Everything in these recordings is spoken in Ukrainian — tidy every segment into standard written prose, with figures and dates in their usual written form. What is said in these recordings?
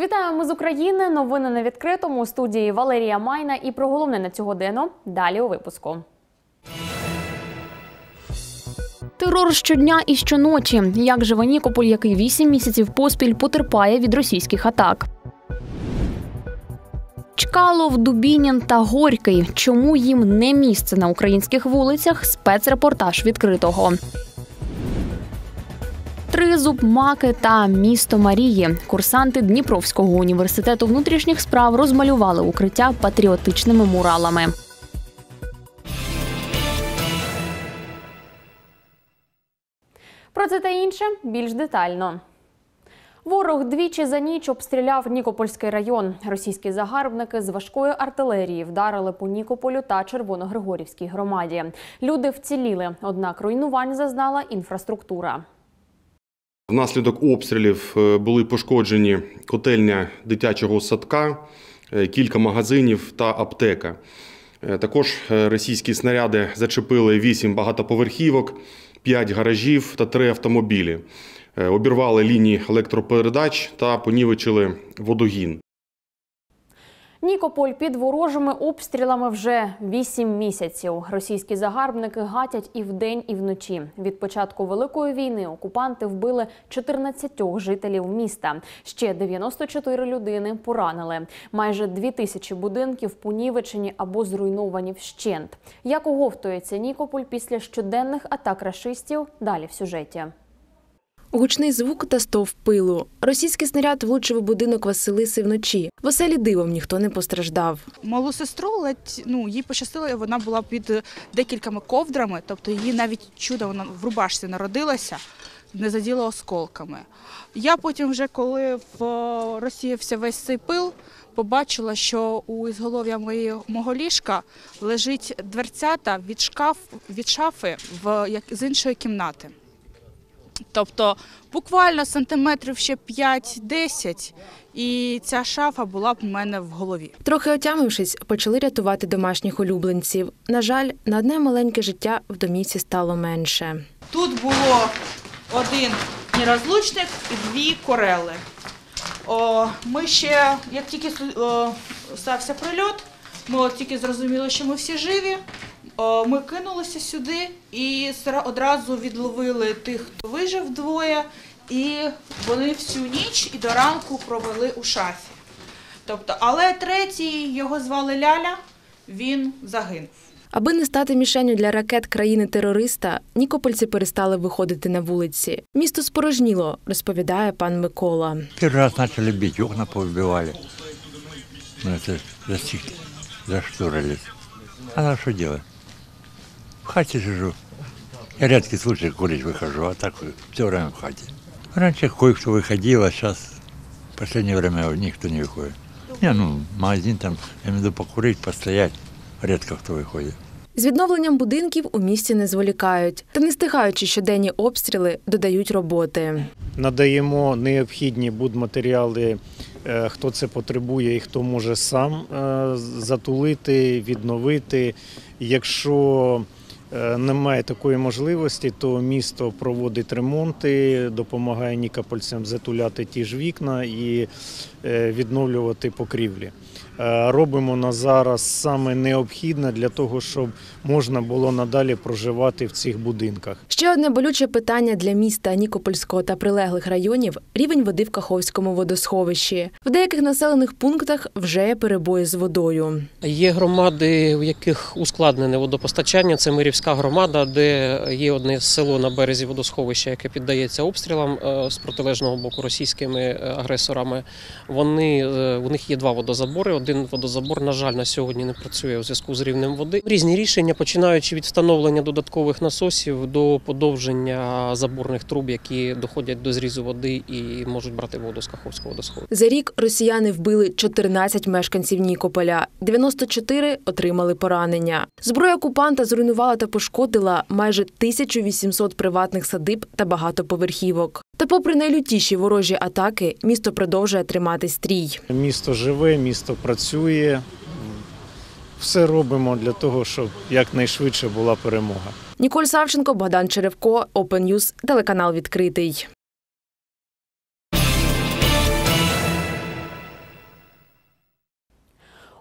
Вітаємо з України. Новини на відкритому. У студії Валерія Майна. І про головне на цю годину далі у випуску. Терор щодня і щоночі. Як живе Нікополь, який 8 місяців поспіль потерпає від російських атак. Чкалов, Дубінін та Горький. Чому їм не місце на українських вулицях? Спецрепортаж відкритого. Тризуб, Маки та місто Марії. Курсанти Дніпровського університету внутрішніх справ розмалювали укриття патріотичними муралами. Про це та інше більш детально. Ворог двічі за ніч обстріляв Нікопольський район. Російські загарбники з важкої артилерії вдарили по Нікополю та Червоногригорівській громаді. Люди вціліли, однак руйнувань зазнала інфраструктура. Внаслідок обстрілів були пошкоджені котельня дитячого садка, кілька магазинів та аптека. Також російські снаряди зачепили 8 багатоповерхівок, 5 гаражів та 3 автомобілі. Обірвали лінії електропередач та понівечили водогін. Нікополь під ворожими обстрілами вже 8 місяців. Російські загарбники гатять і вдень, і вночі. Від початку Великої війни окупанти вбили 14 жителів міста. Ще 94 людини поранили. Майже 2000 будинків понівечені або зруйновані вщент. Як оговтується Нікополь після щоденних атак рашистів? Далі в сюжеті. Гучний звук та стовп пилу. Російський снаряд влучив у будинок Василиси вночі. В оселі дивом ніхто не постраждав. Малу сестру їй пощастило, вона була під декількома ковдрами, тобто її навіть чудо, вона в рубашці народилася, не заділа осколками. Я потім вже, коли розсіявся весь цей пил, побачила, що у ізголов'я мого ліжка лежить дверцята від шафи з іншої кімнати. Тобто буквально сантиметрів ще 5-10, і ця шафа була б у мене в голові. Трохи отямившись, почали рятувати домашніх улюбленців. На жаль, на одне маленьке життя в домівці стало менше. Тут було один нерозлучник і 2 корели. Ми ще, як тільки стався прильот, ми тільки зрозуміли, що ми всі живі. Ми кинулися сюди і одразу відловили тих, хто вижив двоє, і вони всю ніч і до ранку провели у шафі. Але третій, його звали Ляля, він загинув. Аби не стати мішенню для ракет країни-терориста, нікопольці перестали виходити на вулиці. Місто спорожніло, розповідає пан Микола. Перший раз почали бити, окна повибивали. Ми це зашторились. А що робити? В хате сижу. Я редкий случай курить выхожу, а так все время в хате. Раньше кое-кто выходил, а сейчас в последнее время никто не выходит. Магазин там, я имею в виду, покурить, постоять, редко хто виходить. З відновленням будинків у місті не зволікають. Та не стихаючи щоденні обстріли, додають роботи. Надаємо необхідні будматеріали, хто це потребує і хто може сам затулити, відновити. Якщо немає такої можливості, то місто проводить ремонти, допомагає нікопольцям затуляти ті ж вікна і відновлювати покрівлі. Робимо на зараз саме необхідне для того, щоб можна було надалі проживати в цих будинках. Ще одне болюче питання для міста Нікопольського та прилеглих районів – рівень води в Каховському водосховищі. В деяких населених пунктах вже є перебої з водою. Є громади, в яких ускладнене водопостачання. Це Мирівська громада, де є одне село на березі водосховища, яке піддається обстрілам з протилежного боку російськими агресорами. У них є 2 водозабори. Один водозабор, на жаль, на сьогодні не працює у зв'язку з рівнем води. Різні рішення, починаючи від встановлення додаткових насосів до подовження заборних труб, які доходять до зрізу води і можуть брати воду з Каховського водосховища. За рік росіяни вбили 14 мешканців Нікополя, 94 отримали поранення. Зброя окупанта зруйнувала та пошкодила майже 1800 приватних садиб та багатоповерхівок. Та попри найлютіші ворожі атаки, місто продовжує тримати стрій. Місто живе, місто працює. Все робимо для того, щоб якнайшвидше була перемога. Ніколь Савченко, Богдан Черевко, Open News, телеканал «Відкритий».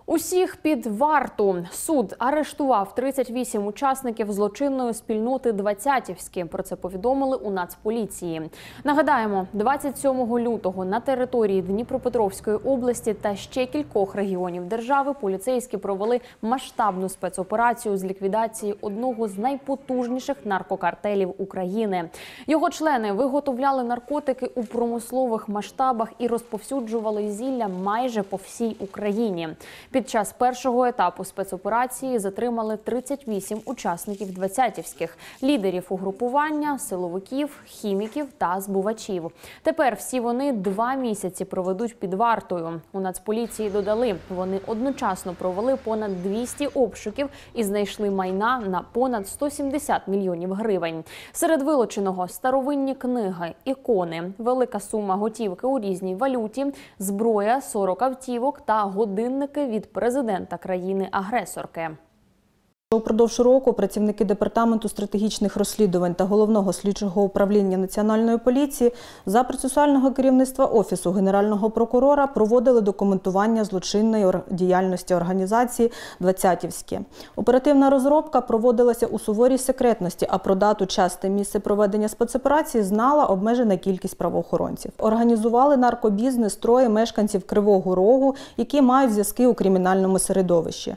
Усіх під варту. Суд арештував 38 учасників злочинної спільноти «Двадцятівські». Про це повідомили у Нацполіції. Нагадаємо, 27 лютого на території Дніпропетровської області та ще кількох регіонів держави поліцейські провели масштабну спецоперацію з ліквідації одного з найпотужніших наркокартелів України. Його члени виготовляли наркотики у промислових масштабах і розповсюджували зілля майже по всій Україні. Під час першого етапу спецоперації затримали 38 учасників «Двадцятівських» – лідерів угрупування, силовиків, хіміків та збувачів. Тепер всі вони 2 місяці проведуть під вартою. У Нацполіції додали, вони одночасно провели понад 200 обшуків і знайшли майна на понад 170 мільйонів гривень. Серед вилученого – старовинні книги, ікони, велика сума готівки у різній валюті, зброя, 40 автівок та годинники від президента країни-агресорки. Упродовж року працівники Департаменту стратегічних розслідувань та Головного слідчого управління Національної поліції за процесуального керівництва Офісу Генерального прокурора проводили документування злочинної діяльності організації «Двадцятівські». Оперативна розробка проводилася у суворій секретності, а про дату, час та місце проведення спецоперації знала обмежена кількість правоохоронців. Організували наркобізнес троє мешканців Кривого Рогу, які мають зв'язки у кримінальному середовищі.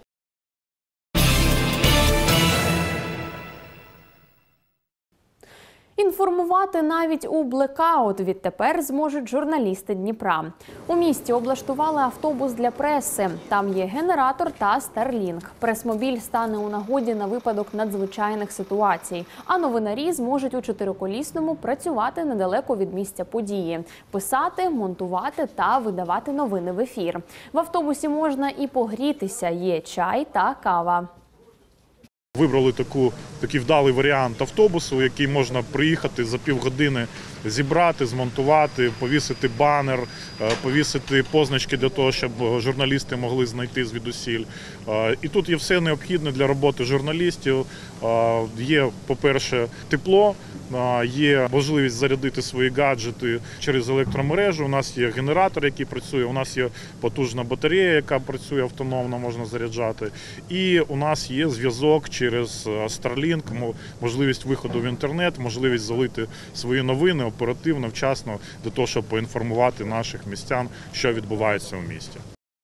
Інформувати навіть у блекаут відтепер зможуть журналісти Дніпра. У місті облаштували автобус для преси. Там є генератор та Starlink. Прес-мобіль стане у нагоді на випадок надзвичайних ситуацій. А новинарі зможуть у чотириколісному працювати недалеко від місця події. Писати, монтувати та видавати новини в ефір. В автобусі можна і погрітися. Є чай та кава. Вибрали такий вдалий варіант автобусу, який можна приїхати за півгодини, зібрати, змонтувати, повісити банер, повісити позначки для того, щоб журналісти могли знайти звідусіль. І тут є все необхідне для роботи журналістів. Є, по-перше, тепло, є можливість зарядити свої гаджети через електромережу. У нас є генератор, який працює, у нас є потужна батарея, яка працює автономно, можна заряджати. І у нас є зв'язок через Starlink, можливість виходу в інтернет, можливість залити свої новини оперативно, вчасно, для того, щоб поінформувати наших містян, що відбувається у місті.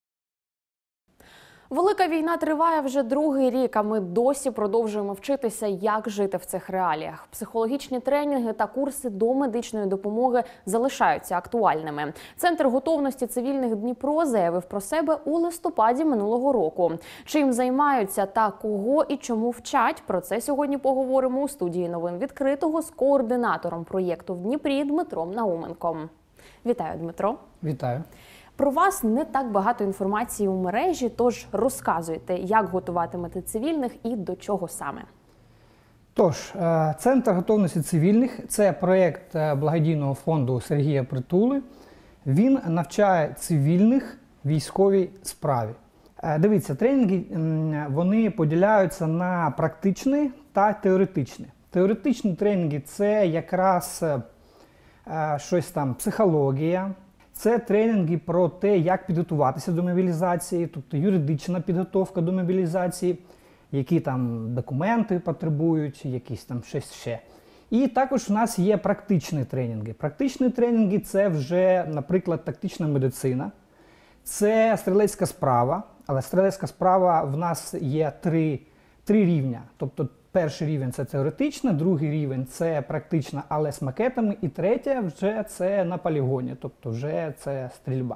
Велика війна триває вже другий рік, а ми досі продовжуємо вчитися, як жити в цих реаліях. Психологічні тренінги та курси до медичної допомоги залишаються актуальними. Центр готовності цивільних Дніпро заявив про себе у листопаді минулого року. Чим займаються та кого і чому вчать, про це сьогодні поговоримо у студії новин відкритого з координатором проєкту в Дніпрі Дмитром Науменком. Вітаю, Дмитро. Вітаю. Про вас не так багато інформації у мережі, тож розказуйте, як готуватимете цивільних і до чого саме. Тож, Центр готовності цивільних – це проєкт благодійного фонду Сергія Притули. Він навчає цивільних військовій справі. Дивіться, тренінги вони поділяються на практичні та теоретичні. Теоретичні тренінги – це якраз щось там психологія. Це тренінги про те, як підготуватися до мобілізації, тобто юридична підготовка до мобілізації, які там документи потребують, якісь там щось ще. І також у нас є практичні тренінги. Практичні тренінги – це вже, наприклад, тактична медицина, це стрілецька справа, але стрілецька справа в нас є три рівня. Тобто перший рівень – це теоретична, другий рівень – це практична, але з макетами, і третя вже це на полігоні, тобто вже це стрільба.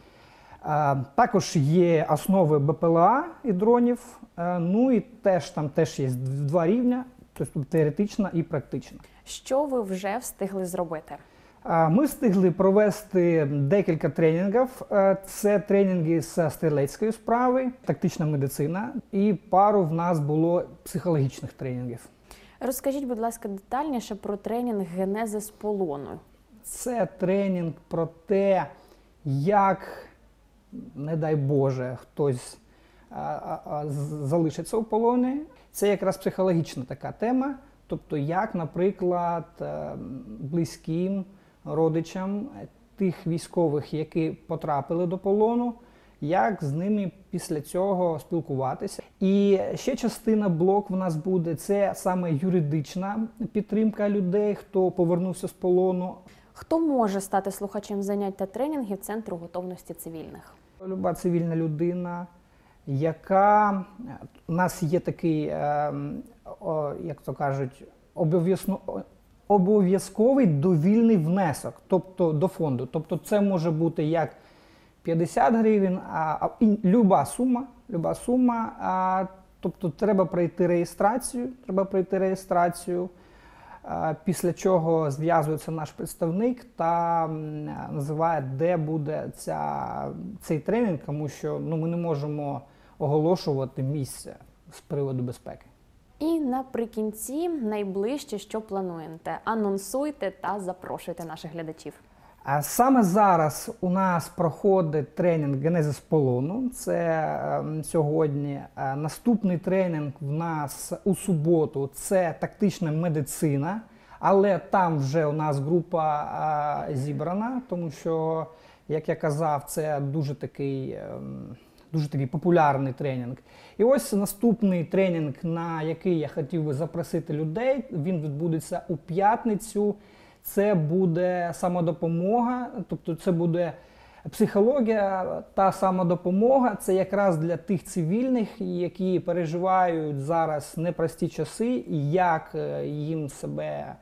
Також є основи БПЛА і дронів, ну і там теж є 2 рівня, тобто теоретична і практична. Що ви вже встигли зробити? Ми встигли провести декілька тренінгів. Це тренінги з стрілецької справи, тактична медицина, і пару в нас було психологічних тренінгів. Розкажіть, будь ласка, детальніше про тренінг «Генезис полону». Це тренінг про те, як, не дай Боже, хтось залишиться у полоні. Це якраз психологічна така тема, тобто як, наприклад, близьким родичам тих військових, які потрапили до полону, як з ними після цього спілкуватися. І ще частина блок в нас буде, це саме юридична підтримка людей, хто повернувся з полону. Хто може стати слухачем занять та тренінгів Центру готовності цивільних? Люба цивільна людина, яка, у нас є такий, як то кажуть, обов'язковий довільний внесок, тобто до фонду. Тобто це може бути як 50 гривень, люба сума, тобто треба пройти реєстрацію, після чого зв'язується наш представник та називає, де буде цей тренінг, тому що ми не можемо оголошувати місце з приводу безпеки. І наприкінці найближче, що плануєте. Анонсуйте та запрошуйте наших глядачів. Саме зараз у нас проходить тренінг «Генезис полону». Це сьогодні. Наступний тренінг в нас у суботу – це тактична медицина. Але там вже у нас група зібрана, тому що, як я казав, це дуже такий популярний тренінг. І ось наступний тренінг, на який я хотів би запросити людей, він відбудеться у п'ятницю. Це буде самодопомога, тобто це буде психологія та самодопомога. Це якраз для тих цивільних, які переживають зараз непрості часи, і як їм себе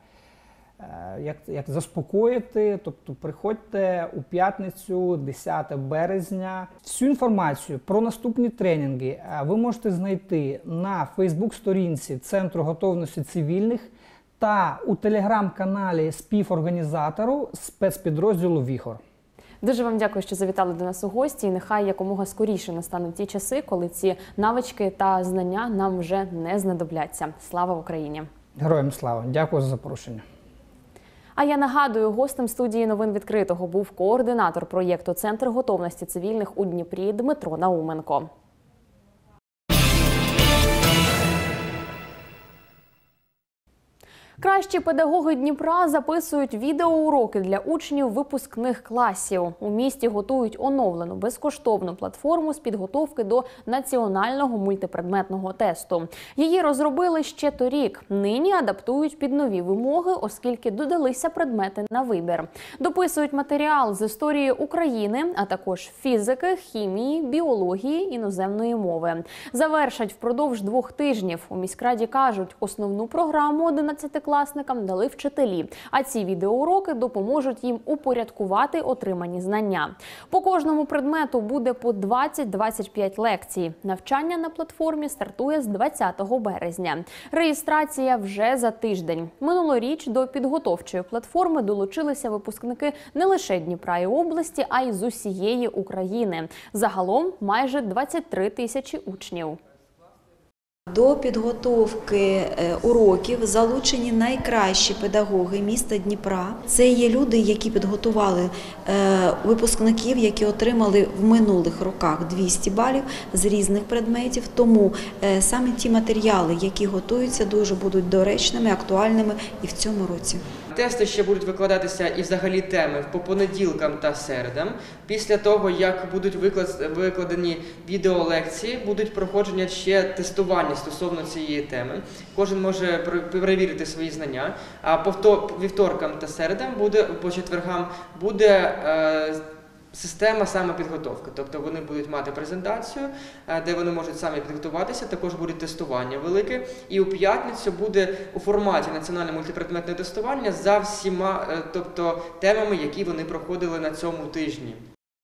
як заспокоїти. Тобто приходьте у п'ятницю, 10 березня. Всю інформацію про наступні тренінги ви можете знайти на Фейсбук-сторінці Центру готовності цивільних та у телеграм-каналі співорганізатору спецпідрозділу «Віхор». Дуже вам дякую, що завітали до нас у гості. І нехай якомога скоріше настануть ті часи, коли ці навички та знання нам вже не знадобляться. Слава Україні! Героям слава! Дякую за запрошення. А я нагадую, гостем студії «Новин відкритого» був координатор проєкту «Центр готовності цивільних» у Дніпрі Дмитро Науменко. Кращі педагоги Дніпра записують відеоуроки для учнів випускних класів. У місті готують оновлену безкоштовну платформу з підготовки до національного мультипредметного тесту. Її розробили ще торік. Нині адаптують під нові вимоги, оскільки додалися предмети на вибір. Дописують матеріал з історії України, а також фізики, хімії, біології, іноземної мови. Завершать впродовж 2 тижнів. У міськраді кажуть, основну програму 11-класникам дали вчителі, а ці відеоуроки допоможуть їм упорядкувати отримані знання. По кожному предмету буде по 20-25 лекцій. Навчання на платформі стартує з 20 березня. Реєстрація вже за тиждень. Минулоріч до підготовчої платформи долучилися випускники не лише Дніпра і області, а й з усієї України. Загалом майже 23 тисячі учнів. До підготовки уроків залучені найкращі педагоги міста Дніпра. Це є люди, які підготували випускників, які отримали в минулих роках 200 балів з різних предметів. Тому саме ті матеріали, які готуються, дуже будуть доречними, актуальними і в цьому році. Тести ще будуть викладатися і взагалі теми по понеділкам та середам. Після того, як будуть викладені відеолекції, будуть проходження ще тестування стосовно цієї теми. Кожен може перевірити свої знання. А по вівторкам та середам, по четвергам буде система самопідготовки, тобто вони будуть мати презентацію, де вони можуть самі підготуватися, також буде тестування велике. І у п'ятницю буде у форматі національне мультипредметне тестування за всіма темами, які вони проходили на цьому тижні.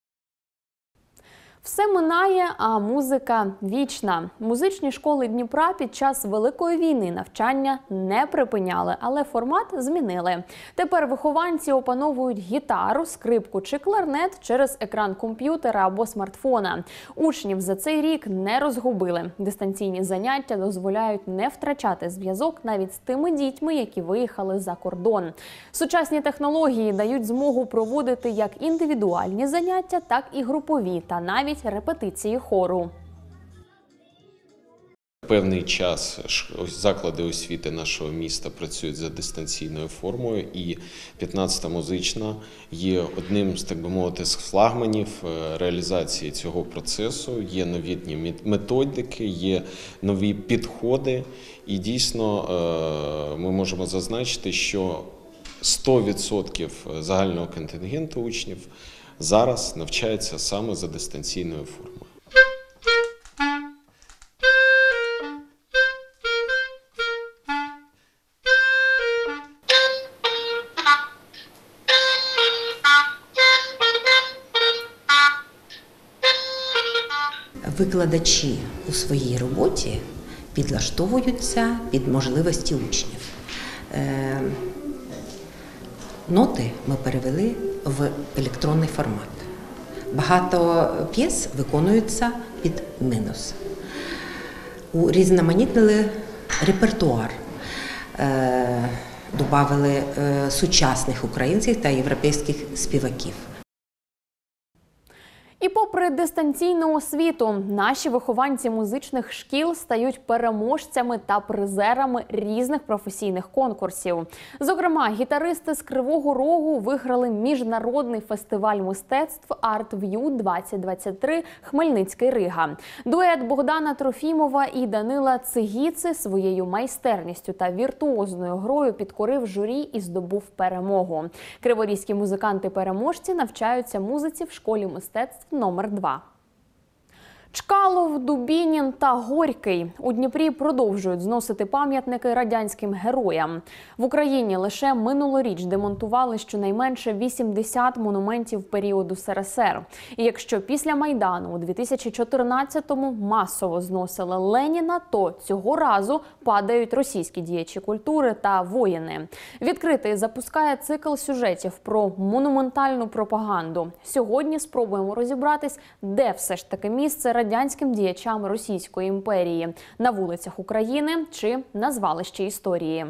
Все минає, а музика вічна. Музичні школи Дніпра під час Великої війни навчання не припиняли, але формат змінили. Тепер вихованці опановують гітару, скрипку чи кларнет через екран комп'ютера або смартфона. Учнів за цей рік не розгубили. Дистанційні заняття дозволяють не втрачати зв'язок навіть з тими дітьми, які виїхали за кордон. Сучасні технології дають змогу проводити як індивідуальні заняття, так і групові та навіть репетиції хору. певний час заклади освіти нашого міста працюють за дистанційною формою, і 15-та музична є одним з, так би мовити, з флагманів реалізації цього процесу. Є новітні методики, є нові підходи, і дійсно ми можемо зазначити, що 100% загального контингенту учнів зараз навчається саме за дистанційною формою. Викладачі у своїй роботі підлаштовуються під можливості учнів. Ноти ми перевели в електронний формат. Багато п'єс виконуються під мінус. Урізноманітнили репертуар, додали сучасних українських та європейських співаків. І попри дистанційну освіту, наші вихованці музичних шкіл стають переможцями та призерами різних професійних конкурсів. Зокрема, гітаристи з Кривого Рогу виграли міжнародний фестиваль мистецтв «Арт-В'ю-2023» Хмельницький Рига. Дует Богдана Трофімова і Данила Цигіци своєю майстерністю та віртуозною грою підкорив журі і здобув перемогу. Криворізькі музиканти-переможці навчаються музиці в школі мистецтв номер 2. Чкалов, Дубінін та Горький у Дніпрі продовжують зносити пам'ятники радянським героям. В Україні лише минулоріч демонтували щонайменше 80 монументів періоду СРСР. І якщо після Майдану у 2014-му масово зносили Леніна, то цього разу падають російські діячі культури та воїни. Відкритий запускає цикл сюжетів про монументальну пропаганду. Сьогодні спробуємо розібратись, де все ж таки місце радянським діячам Російської імперії – на вулицях України чи на звалищі історії.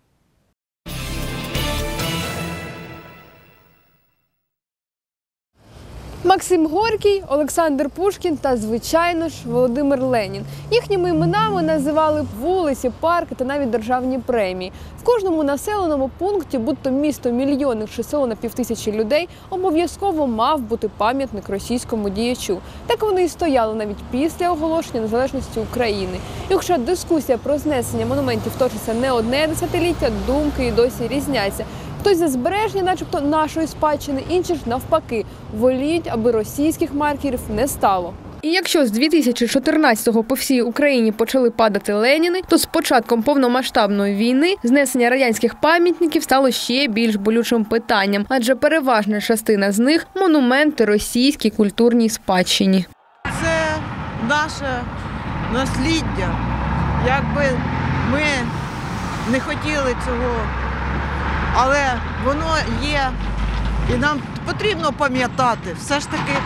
Максим Горький, Олександр Пушкін та, звичайно ж, Володимир Ленін. Їхніми іменами називали вулиці, парки та навіть державні премії. В кожному населеному пункті, будь-то місто-мільйонник чи село на півтисячі людей, обов'язково мав бути пам'ятник російському діячу. Так вони і стояли навіть після оголошення незалежності України. І хоча дискусія про знесення монументів точиться не одне десятиліття, думки і досі різняться. Хтось за збереження начебто нашої спадщини, інші ж навпаки, воліють, аби російських маркерів не стало. І якщо з 2014-го по всій Україні почали падати Леніни, то з початком повномасштабної війни знесення радянських пам'ятників стало ще більш болючим питанням, адже переважна частина з них – монументи російській культурній спадщині. Це наше насліддя. Якби ми не хотіли цього, але воно є, і нам потрібно пам'ятати. Все ж таки,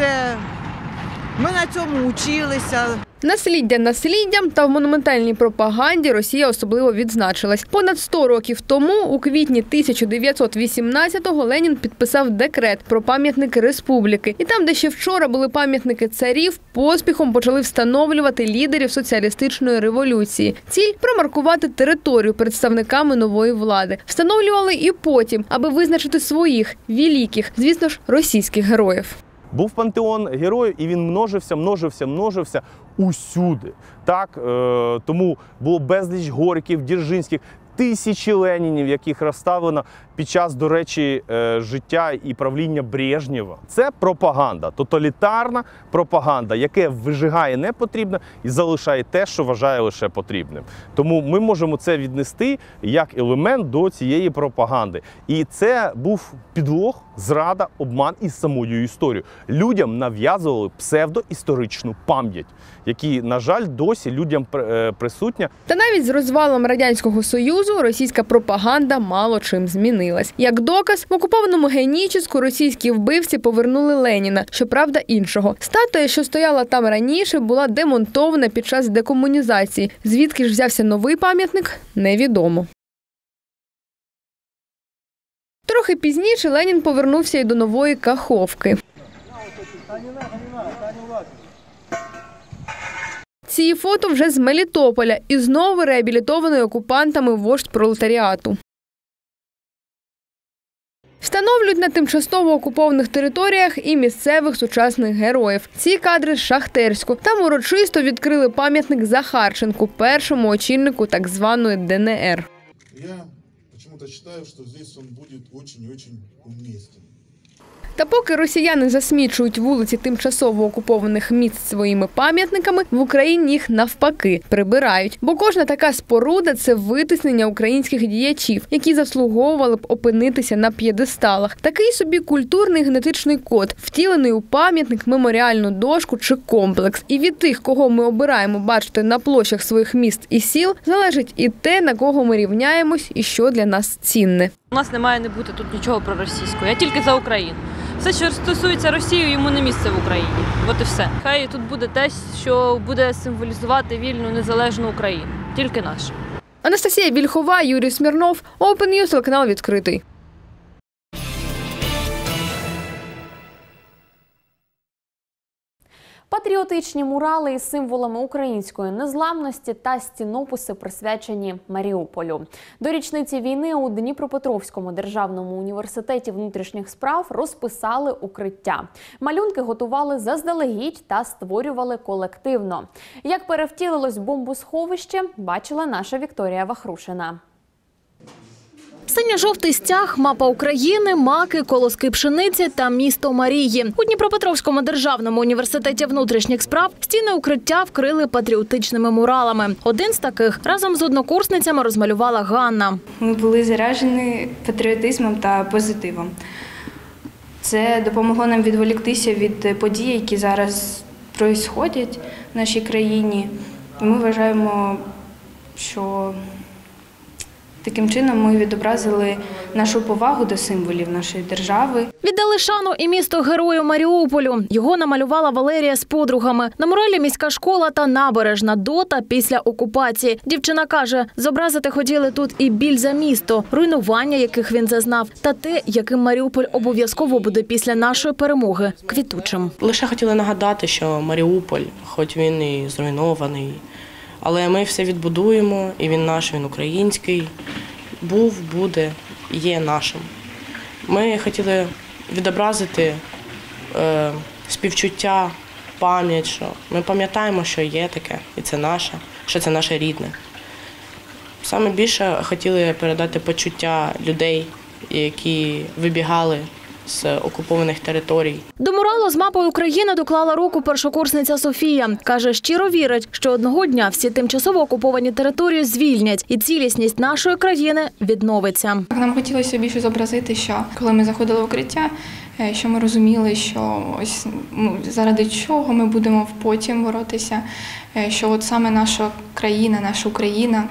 ми на цьому вчилися. Насліддя насліддям, та в монументальній пропаганді Росія особливо відзначилась. Понад 100 років тому, у квітні 1918-го, Ленін підписав декрет про пам'ятники республіки. І там, де ще вчора були пам'ятники царів, поспіхом почали встановлювати лідерів соціалістичної революції. Ціль – промаркувати територію представниками нової влади. Встановлювали і потім, аби визначити своїх, великих, звісно ж, російських героїв. Був пантеон героїв, і він множився усюди. Так? Тому було безліч Горьків, Дзержинських, тисячі Ленінів, яких розставлено під час, до речі, життя і правління Брежнєва. Це пропаганда, тоталітарна пропаганда, яка вижигає непотрібне і залишає те, що вважає лише потрібним. Тому ми можемо це віднести як елемент до цієї пропаганди. І це був підлог, зрада, обман із самою історією. Людям нав'язували псевдоісторичну пам'ять, які, на жаль, досі людям присутня. Та навіть з розвалом Радянського Союзу російська пропаганда мало чим змінилась. Як доказ, в окупованому Генічеську російські вбивці повернули Леніна, щоправда іншого. Статуя, що стояла там раніше, була демонтована під час декомунізації. Звідки ж взявся новий пам'ятник – невідомо. Трохи пізніше Ленін повернувся і до нової Каховки. Ці фото вже з Мелітополя і знову реабілітований окупантами вождь пролетаріату. Встановлюють на тимчасово окупованих територіях і місцевих сучасних героїв. Ці кадри з Шахтерську. Там урочисто відкрили пам'ятник Захарченку, першому очільнику так званої ДНР. Я почему-то считаю, что здесь он будет очень-очень уместен. Та поки росіяни засмічують вулиці тимчасово окупованих міст своїми пам'ятниками, в Україні їх навпаки прибирають. Бо кожна така споруда – це витиснення українських діячів, які заслуговували б опинитися на п'єдесталах. Такий собі культурний генетичний код, втілений у пам'ятник, меморіальну дошку чи комплекс. І від тих, кого ми обираємо бачити на площах своїх міст і сіл, залежить і те, на кого ми рівняємось і що для нас цінне. У нас не має не бути тут нічого проросійського, я тільки за Україну. Все, що стосується Росії, йому не місце в Україні. От і все. Хай тут буде те, що буде символізувати вільну, незалежну Україну. Тільки нашу. Анастасія Вільхова, Юрій Смірнов, Open News, телеканал «Відкритий». Патріотичні мурали із символами української незламності та стінописи присвячені Маріуполю. До річниці війни у Дніпропетровському державному університеті внутрішніх справ розписали укриття. Малюнки готували заздалегідь та створювали колективно. Як перевтілилось бомбосховище, бачила наша Вікторія Вахрушина. Синьо-жовтий стяг, мапа України, маки, колоски пшениці та місто Марії. У Дніпропетровському державному університеті внутрішніх справ стіни укриття вкрили патріотичними муралами. Один з таких разом з однокурсницями розмалювала Ганна. Ми були заряджені патріотизмом та позитивом. Це допомогло нам відволіктися від подій, які зараз відбуваються в нашій країні. І ми вважаємо, що таким чином ми відобразили нашу повагу до символів нашої держави. Віддали шану і місто-герою Маріуполю. Його намалювала Валерія з подругами. На муралі міська школа та набережна до та після окупації. Дівчина каже, зобразити хотіли тут і біль за місто, руйнування, яких він зазнав, та те, яким Маріуполь обов'язково буде після нашої перемоги – квітучим. Лише хотіли нагадати, що Маріуполь, хоч він і зруйнований, але ми все відбудуємо, і він наш, він український, був, буде, є нашим. Ми хотіли відобразити співчуття, пам'ять, що ми пам'ятаємо, що є таке, і це наше, що це наше рідне. Саме більше хотіли передати почуття людей, які вибігали з окупованих територій. До муралу з мапою України доклала руку першокурсниця Софія. Каже, щиро вірить, що одного дня всі тимчасово окуповані території звільнять і цілісність нашої країни відновиться. Нам хотілося більше зобразити, що коли ми заходили в укриття, що ми розуміли, що ось заради чого ми будемо потім боротися, що от саме наша країна, наша Україна,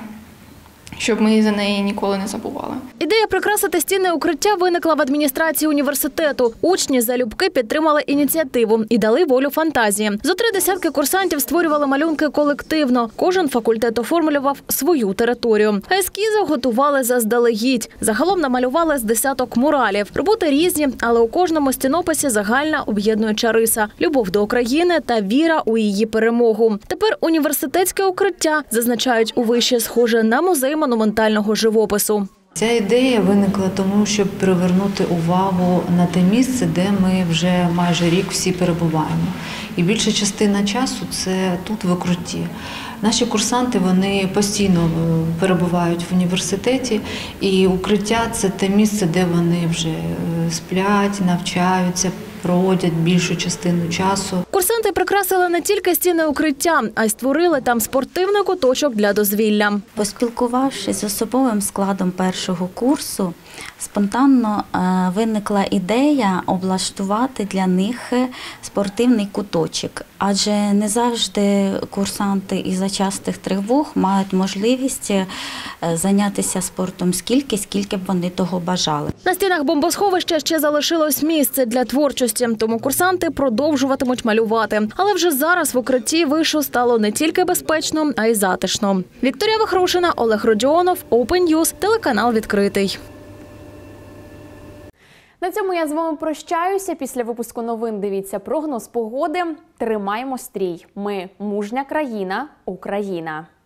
щоб ми за неї ніколи не забували. Ідея прикрасити стіни укриття виникла в адміністрації університету. Учні залюбки підтримали ініціативу і дали волю фантазії. Зо 3 десятки курсантів створювали малюнки колективно. Кожен факультет оформлював свою територію. А ескізи готували заздалегідь. Загалом намалювали з десяток муралів. Роботи різні, але у кожному стінописі загальна об'єднуюча риса – любов до України та віра у її перемогу. Тепер університетське укриття, зазначають у виші, схоже на музей монументального живопису. Ця ідея виникла тому, щоб привернути увагу на те місце, де ми вже майже рік всі перебуваємо. І більша частина часу – це тут, в укритті. Наші курсанти, вони постійно перебувають в університеті, і укриття – це те місце, де вони вже сплять, навчаються, проводять більшу частину часу. Курсанти прикрасили не тільки стіни укриття, а й створили там спортивний куточок для дозвілля. Поспілкувавшись з особовим складом першого курсу, спонтанно виникла ідея облаштувати для них спортивний куточок. Адже не завжди курсанти із-за частих тривог мають можливість зайнятися спортом скільки б вони того бажали. На стінах бомбосховища ще залишилось місце для творчості, тому курсанти продовжуватимуть малювати. Але вже зараз в укритті вишу стало не тільки безпечно, а й затишно. Вікторія Вахрушина, Олег Родіонов, Open News, телеканал «Відкритий». На цьому я з вами прощаюся. Після випуску новин дивіться прогноз погоди. Тримаємо стрій. Ми – мужня країна, Україна.